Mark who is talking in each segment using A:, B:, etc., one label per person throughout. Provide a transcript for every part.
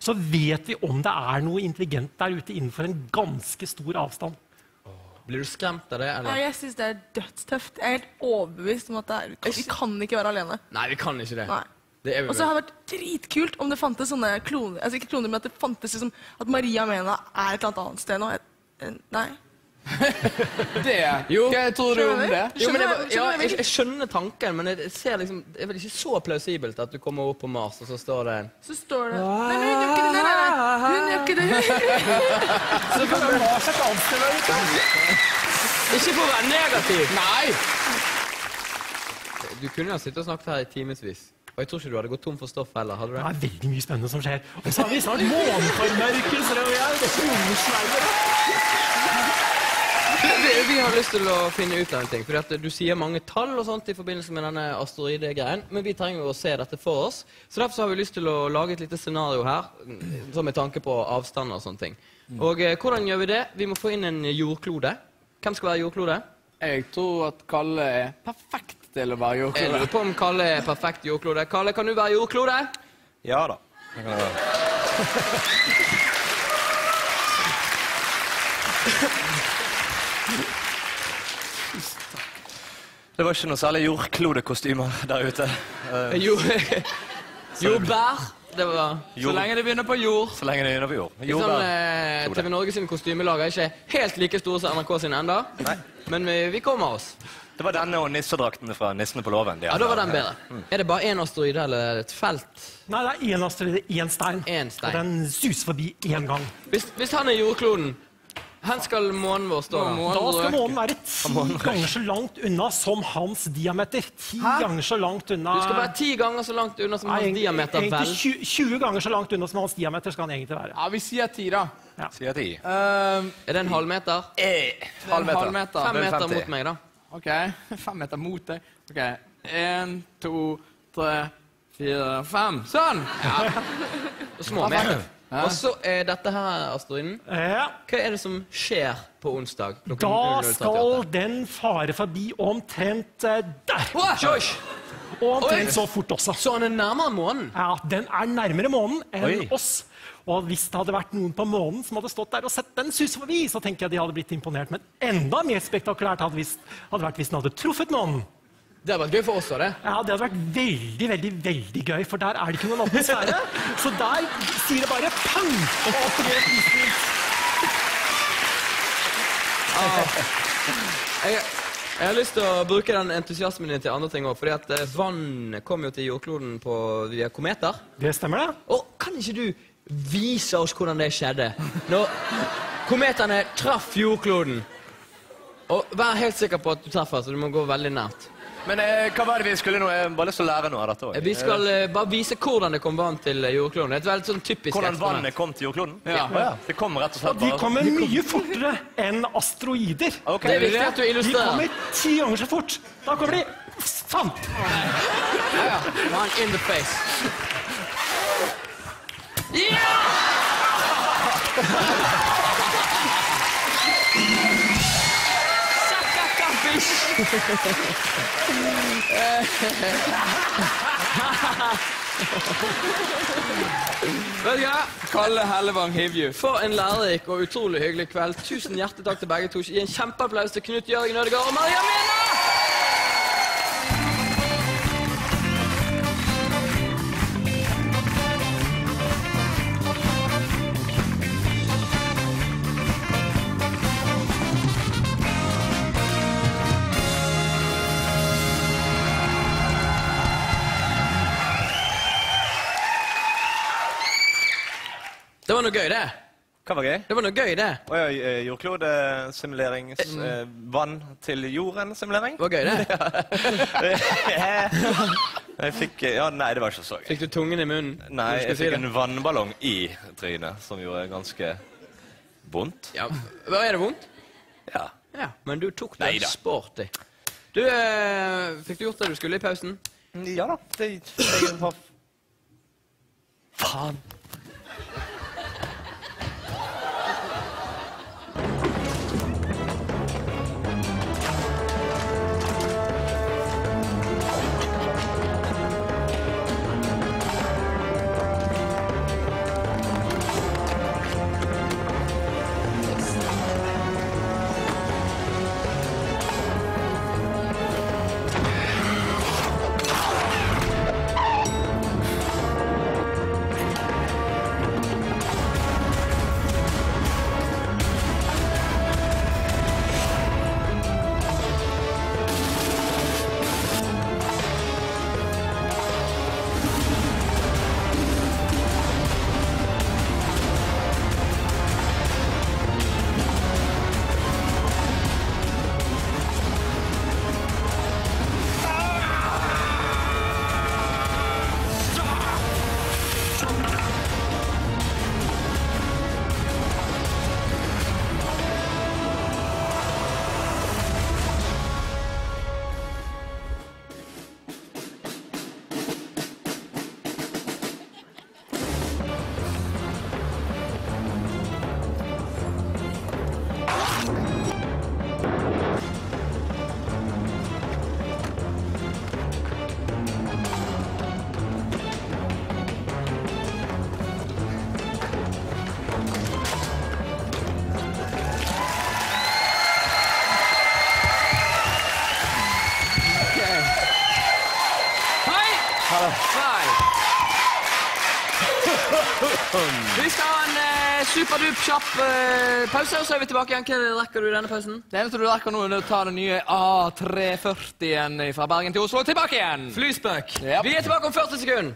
A: så vet vi om det noe intelligent der ute innenfor en ganske stor avstand.
B: Blir du skremt av det, eller?
C: Ja, jeg synes det dødstøft. Jeg helt overbevist om at vi kan ikke være alene.
B: Nei, vi kan ikke det.
C: Nei. Og så har det vært dritkult om det fantes sånne kloner, altså ikke kloner, men at det fantes liksom, at Maria Mena et eller annet sted nå. Nei.
D: Det? Jo. Hva tror du om det?
B: Jo, men jeg skjønner tanken, men jeg ser liksom, det vel ikke så plausibelt at du kommer opp på Mars, og så står det...
C: Så står det... Nei, men hun gjør ikke det.
A: Så kan det Mars et annet sted der ute?
B: Ikke for å være negativ!
D: Nei!
B: Du kunne jo sitte og snakket her i timesvis. Og jeg tror ikke du hadde gått tom for stoff heller, hadde du det?
A: Det veldig mye spennende som skjer. Og så har vi snart måneformørkelser, og det kronesverder.
B: Vi har lyst til å finne ut av en ting, fordi at du sier mange tall og sånt i forbindelse med denne asteroidegreien, men vi trenger jo å se dette for oss. Så derfor har vi lyst til å lage et lite scenario her, som med tanke på avstand og sånne ting. Og hvordan gjør vi det? Vi må få inn en jordklode. Hvem skal være jordklode?
D: Jeg tror at Kalle perfekt til å være jordklode.
B: Jeg lurer på om Kalle perfekt jordklode. Kalle, kan du være jordklode?
E: Ja da. Det kan jeg være. Det var ikke noe særlig jordklodekostymer der ute.
B: Jordbær. Det var...
D: Så lenge det begynner på jord.
E: Så lenge det begynner på jord.
B: Sånn, TV Norge sine kostymelager er ikke helt like store som NRK sine enda.
E: Nei.
B: Men vi kommer oss.
E: Det var denne og nissedraktene fra Nissene på låven.
B: Ja, da var den bedre. Er det bare en asteroide eller et felt?
A: Nei, det en asteroide, en stein.
B: En stein.
A: Og den suser forbi en gang.
B: Hvis han jordkloden, hvor skal månen vår stå?
A: Da skal månen være 10 ganger så langt unna som hans diameter. 10 ganger så langt unna...
B: Du skal være 10 ganger så langt unna som hans diameter, vel?
A: Egentlig 20 ganger så langt unna som hans diameter skal han egentlig være.
D: Ja, vi sier 10 da.
A: Ja.
E: Sier 10.
B: Er det en halvmeter?
D: Halvmeter.
B: 5 meter mot meg, da.
D: Ok, 5 meter mot deg. Ok, 1, 2, 3, 4, 5. Sånn!
B: Ja. Små meter. Og så er dette her, asteroiden.
A: Ja.
B: Hva er det som skjer på onsdag?
A: Da skal den fare forbi omtrent der.
B: Josh!
A: Og omtrent så fort også.
B: Så han er nærmere månen?
A: Ja, den er nærmere månen enn oss. Og hvis det hadde vært noen på månen som hadde stått der og sett den suse forbi, så tenker jeg de hadde blitt imponert. Men enda mer spektakulært hadde vært hvis den hadde truffet månen.
B: Det hadde vært gøy for oss, da, det?
A: Ja, det hadde vært veldig, veldig, veldig gøy, for der er det ikke noen atmosfære. Så der sier det bare pang! Og opp i prisen.
B: Jeg har lyst til å bruke den entusiasmen din til andre ting også, fordi at vann kom jo til jordkloden via kometer.
A: Det stemmer det.
B: Og kan ikke du vise oss hvordan det skjedde? Når kometerne traff jordkloden. Og vær helt sikker på at du treffer, så du må gå veldig nært.
E: Men hva var det vi skulle nå? Jeg har bare lyst til å lære noe av dette også.
B: Vi skal bare vise hvordan det kom vann til jordkloden. Det er et veldig sånn typisk
E: hvordan vannet kom til jordkloden?
D: Ja.
E: Det kommer rett og slett
A: Og de kommer mye fortere enn asteroider.
E: Ok.
B: Det er viktig at du
A: De
B: illustrerer.
A: kommer 10 ganger så fort. Da kommer de... Sånn!
B: Ja, man in the face. Ja! Vet du hva?
D: Kalle Hellevang Hivju.
B: For en lærerik og utrolig hyggelig kveld. Tusen hjertelig takk til begge to. Gi en kjempeapplaus til Knut Jørgen Ødegaard og Maria Mena! Det var noe gøy, det.
E: Hva var gøy?
B: Det var noe gøy, det.
E: Jordklodesimulering, vann til jorden-simulering.
B: Det var gøy, det.
E: Jeg fikk, nei, det var ikke så gøy.
B: Fikk du tungen i munnen?
E: Nei, jeg fikk en vannballong i trynet, som gjorde ganske vondt.
B: Ja, er det vondt?
E: Ja.
B: Ja, men du tok det
E: Neida.
B: sporty. Du, fikk du gjort det du skulle i pausen?
E: Ja da, faen.
B: Vi skal ha en superdup kjapp pause, og så er vi tilbake igjen. Hva rekker du i denne pausen?
D: Det eneste du rekker nå er å ta den nye A340-en fra Bergen til Oslo og tilbake igjen.
B: Flyspøk.
D: Yep.
B: Vi er tilbake om 40 sekunder.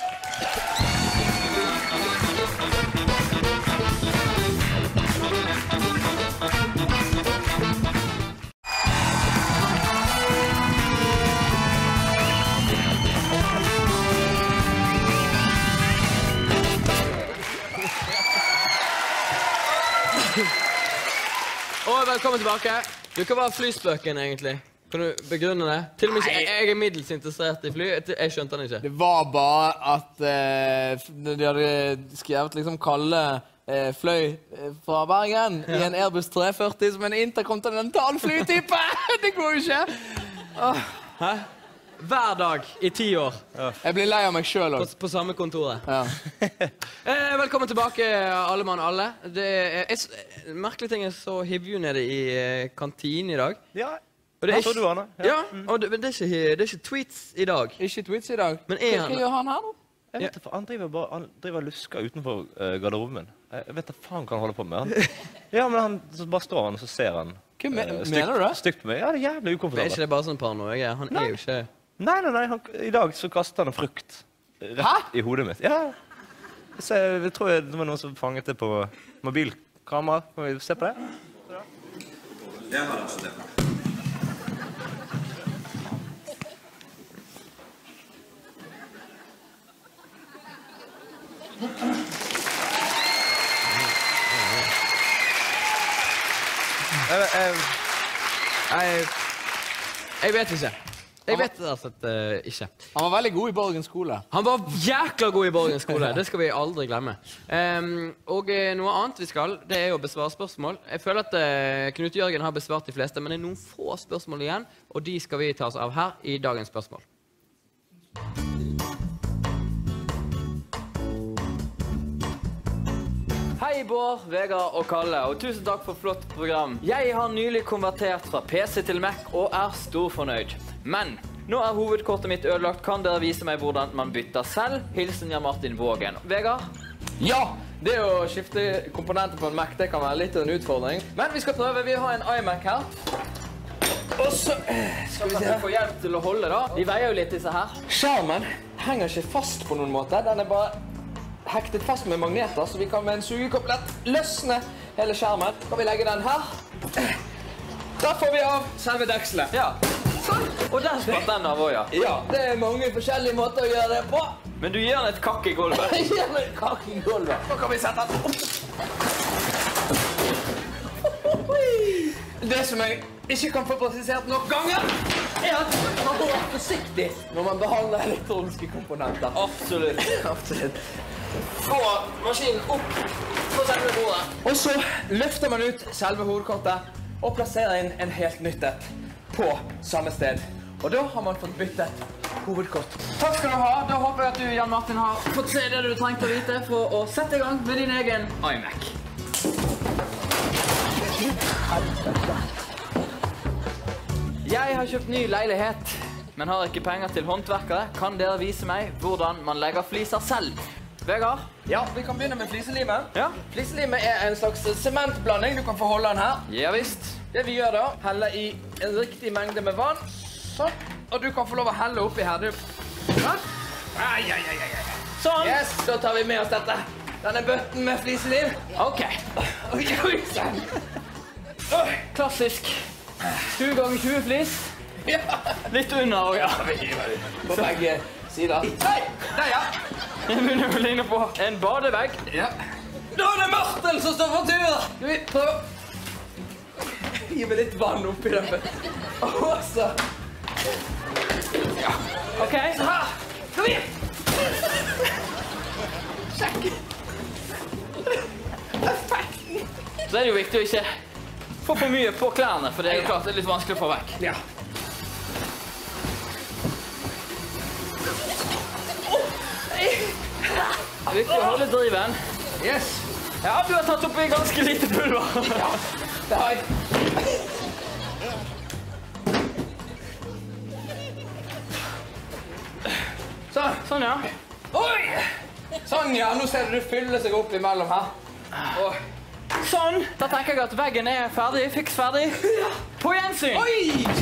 B: Og velkommen tilbake. Hva var flyspøken egentlig? Kan du begrunne det? Til og med ikke, jeg er middels interessert i fly. Jeg skjønte den ikke.
D: Det var bare at de hadde skrevet liksom kalde fløy fra Bergen i en Airbus 340 som en interkontinental flytype. Det går jo ikke.
B: Hæ? Hver dag i 10 år.
D: Jeg blir lei av meg selv også.
B: På samme kontoret.
D: Ja.
B: Velkommen tilbake, alle mann alle. Merkelig ting er så hivju nede i kantinen i dag.
E: Ja,
B: og det er
E: så du, Anna.
B: Ja, og det er ikke tweets i dag.
D: Ikke tweets i dag.
B: Men
D: Hva gjør han her nå?
E: Jeg vet ikke, han driver og lusker utenfor garderoben min. Jeg vet ikke hva han kan holde på med. Ja, men han så bare står han, og så ser han
D: Mener du det?
E: stygt på meg. Ja, det er jævlig
B: Er
E: ukomfortabelt.
B: ikke det bare sånn paranoia? Han er jo ikke...
E: Nei, i dag så kastet han en frukt rett i hodet mitt. Ja. Så jeg tror det var noen som fanget det på mobilkamera. Kan vi se på det?
F: Det har han ikke det.
B: Jeg vet ikke. Jeg vet altså ikke.
D: Han var veldig god i Borgen skole.
B: Han var jækla god i Borgen skole. Det skal vi aldri glemme. Og noe annet vi skal, det er å besvare spørsmål. Jeg føler at Knut Jørgen har besvart de fleste, men det er noen få spørsmål igjen, og de skal vi ta oss av her i dagens spørsmål. Hei Bård, Vegard og Kalle, og tusen takk for flott program. Jeg har nylig konvertert fra PC til Mac og er stor fornøyd. Men nå er hovedkortet mitt ødelagt. Kan dere vise meg hvordan man bytter selv? Hilsen Jan Martin Vågen. Vegard?
D: Ja! Det å skifte komponenter på en Mac, det kan være litt av en utfordring. Men vi skal prøve. Vi har en iMac her. Og så skal vi se.
B: Få hjelp til å holde da. De veier jo litt disse her.
D: Skjermen henger ikke fast på noen måte. Den er bare hektet fast med magneter, så vi kan med en sugekoppelett løsne hele skjermen. Kan vi legge den her? Da får vi av selve dekselet.
B: Ja. Sånn. Og der spratt den av også, ja.
D: Ja, det er mange forskjellige måter å gjøre det på.
B: Men du gir den et kakk i gulvet.
D: Jeg gir den et kakk i gulvet. Nå kan vi sette den opp. Det som jeg ikke kan få presisert nok ganger, er at man må være forsiktig når man behandler elektroniske komponenter.
B: Absolutt.
D: Absolutt. Få maskinen opp på selve bordet. Og så løfter man ut selve hovedkortet og plasserer inn en helt nytt et på samme sted. Og da har man fått byttet hovedkort.
B: Takk skal du ha. Da håper jeg at du, Jan Martin, har fått se det du trengte å vite for å sette i gang med din egen iMac. Jeg har kjøpt ny leilighet, men har ikke penger til håndverkere. Kan dere vise meg hvordan man legger fliser selv? Vegard?
D: Ja, vi kan begynne med fliselimet.
B: Ja.
D: Fliselimet er en slags sementblanding. Du kan få holde den her.
B: Ja visst.
D: Det vi gjør da, heller i en riktig mengde med vann. Sånn. Og du kan få lov å helle oppi her. Sånn.
B: Sånn.
D: Yes, da tar vi med oss dette. Denne bøtten med fliseliv.
B: Ok.
D: Oi, sånn.
B: Klassisk. 20 ganger 20 flis.
D: Ja.
B: Litt under, ja.
D: På begge sider. Hei, der ja.
B: Jeg begynner å ligne på en badevegg.
D: Ja. Da er det Martel som står for tur. Skal vi prøve? Gi meg litt vann oppi den. Og så. Ja.
B: Ok.
D: Så her. Kom igjen. Sjekk. Perfekt.
B: Så er det jo viktig å ikke få for mye på klærne, for det er jo klart det er litt vanskelig å få vekk.
D: Ja.
B: Viktig å holde driven.
D: Yes.
B: Ja, du har tatt opp i ganske lite pulver.
D: Ja, det har jeg.
B: Sånn, ja.
D: Oi! Sånn, ja. Nå ser du fyller seg opp imellom her. Og sånn. Da tenker jeg at veggen er ferdig. Fiks ferdig. På gjensyn. Oi!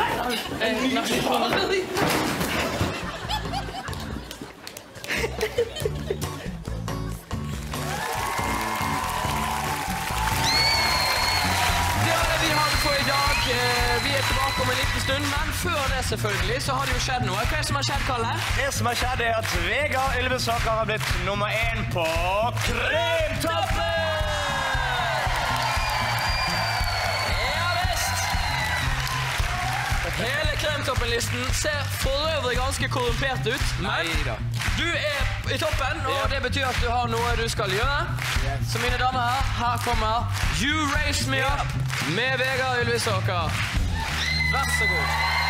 D: Vi er tilbake om en liten stund, men før det selvfølgelig så har det jo skjedd noe. Hva er det som har skjedd, Kalle?
E: Det som har skjedd er at Vegard Ylvisåker har blitt nummer 1 på Kremtoppen!
D: Ja visst! Hele Kremtoppen-listen ser for øvrig ganske korrumpert ut, men du er i toppen, og det betyr at du har noe du skal gjøre. Så mine damer her kommer You Raise Me Up med Vegard Ylvisåker. Vær så god.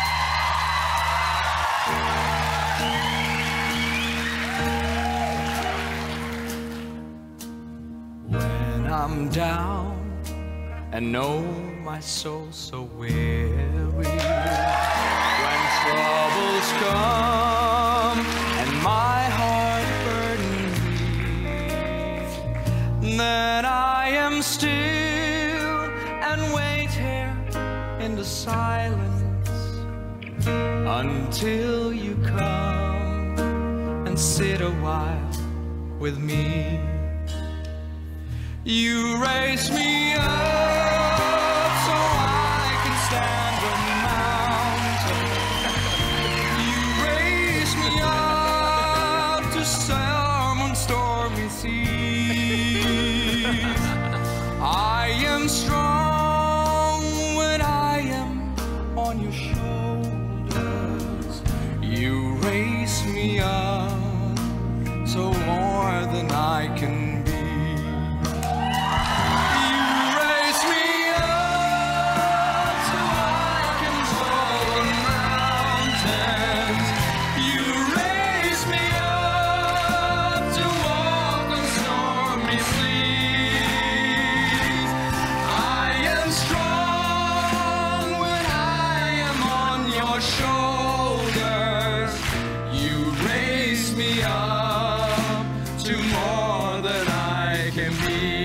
D: When I'm down and know my soul so weary, when troubles come and my heart burden weak, then I am still and wait here in the silence until you come and sit a while with me. You raise me up so I can stand the mountain. You raise me up to someone stormy seas. I am strong when I am on your shoulders. You raise me up so more than I can be. Can be